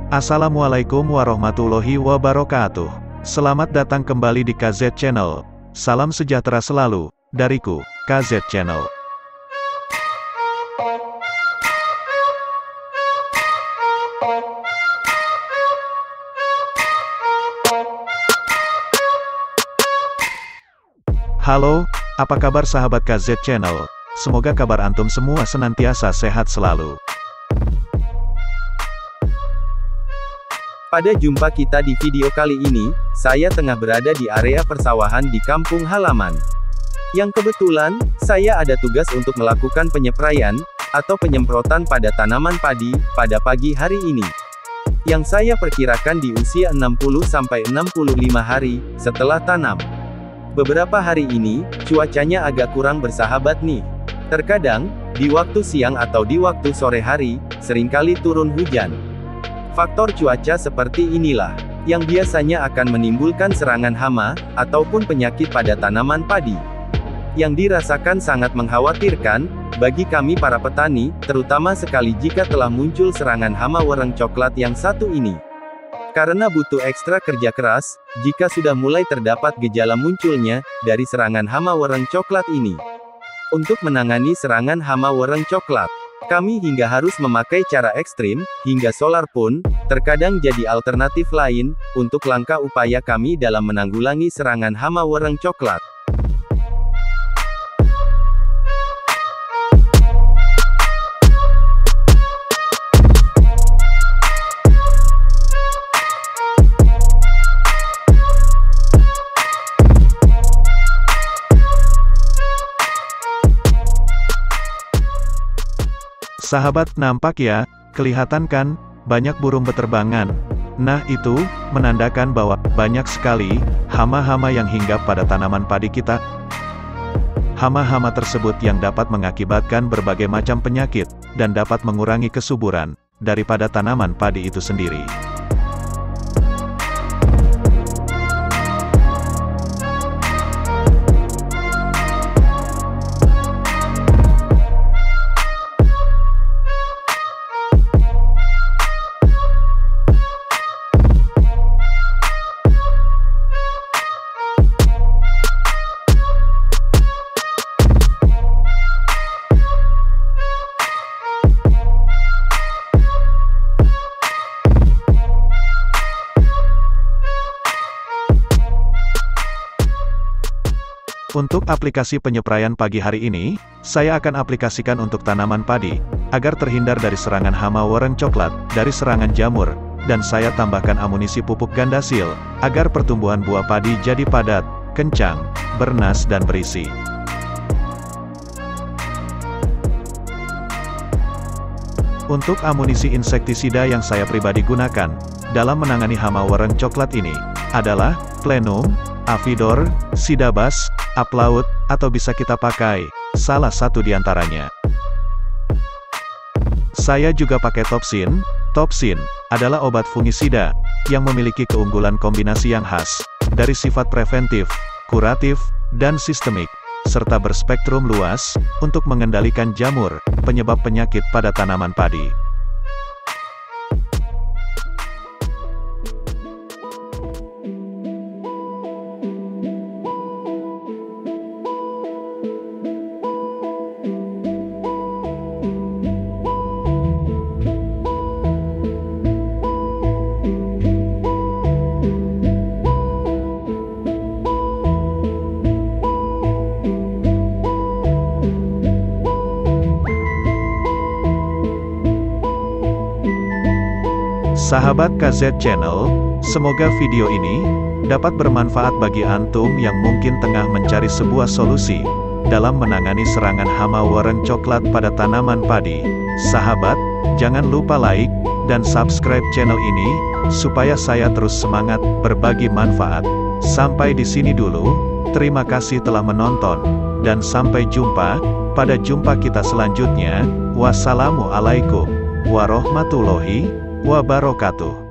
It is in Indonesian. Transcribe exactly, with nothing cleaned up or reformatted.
Assalamualaikum warahmatullahi wabarakatuh. Selamat datang kembali di K Z Channel. Salam sejahtera selalu, dariku, K Z Channel. Halo, apa kabar sahabat K Z Channel? Semoga kabar antum semua senantiasa sehat selalu. Pada jumpa kita di video kali ini, saya tengah berada di area persawahan di kampung halaman. Yang kebetulan, saya ada tugas untuk melakukan penyepraian, atau penyemprotan pada tanaman padi, pada pagi hari ini. Yang saya perkirakan di usia enam puluh sampai enam puluh lima hari, setelah tanam. Beberapa hari ini, cuacanya agak kurang bersahabat nih. Terkadang, di waktu siang atau di waktu sore hari, seringkali turun hujan. Faktor cuaca seperti inilah, yang biasanya akan menimbulkan serangan hama, ataupun penyakit pada tanaman padi. Yang dirasakan sangat mengkhawatirkan, bagi kami para petani, terutama sekali jika telah muncul serangan hama wereng coklat yang satu ini. Karena butuh ekstra kerja keras, jika sudah mulai terdapat gejala munculnya, dari serangan hama wereng coklat ini. Untuk menangani serangan hama wereng coklat, kami hingga harus memakai cara ekstrim, hingga solar pun, terkadang jadi alternatif lain, untuk langkah upaya kami dalam menanggulangi serangan hama wereng coklat. Sahabat, nampak ya, kelihatan kan, banyak burung beterbangan. Nah itu, menandakan bahwa, banyak sekali, hama-hama yang hinggap pada tanaman padi kita. Hama-hama tersebut yang dapat mengakibatkan berbagai macam penyakit, dan dapat mengurangi kesuburan, daripada tanaman padi itu sendiri. Untuk aplikasi penyepraian pagi hari ini, saya akan aplikasikan untuk tanaman padi, agar terhindar dari serangan hama wereng coklat, dari serangan jamur, dan saya tambahkan amunisi pupuk gandasil, agar pertumbuhan buah padi jadi padat, kencang, bernas dan berisi. Untuk amunisi insektisida yang saya pribadi gunakan, dalam menangani hama wereng coklat ini, adalah Plenum, Avidor, Sidabas, Aplaut, atau bisa kita pakai salah satu di antaranya. Saya juga pakai Topsin. Topsin adalah obat fungisida yang memiliki keunggulan kombinasi yang khas dari sifat preventif, kuratif, dan sistemik, serta berspektrum luas untuk mengendalikan jamur, penyebab penyakit pada tanaman padi. Sahabat K Z Channel, semoga video ini dapat bermanfaat bagi antum yang mungkin tengah mencari sebuah solusi dalam menangani serangan hama wereng coklat pada tanaman padi. Sahabat, jangan lupa like dan subscribe channel ini supaya saya terus semangat berbagi manfaat. Sampai di sini dulu. Terima kasih telah menonton dan sampai jumpa pada jumpa kita selanjutnya. Wassalamualaikum warahmatullahi wabarakatuh.